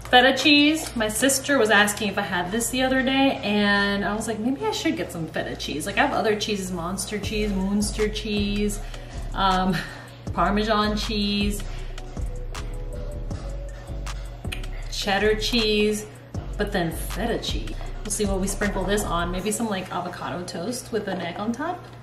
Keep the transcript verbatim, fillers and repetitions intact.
Feta cheese. My sister was asking if I had this the other day, and I was like, maybe I should get some feta cheese. Like, I have other cheeses, Monster cheese, Munster cheese, um, Parmesan cheese, cheddar cheese, but then feta cheese. We'll see what we sprinkle this on. Maybe some like avocado toast with an egg on top.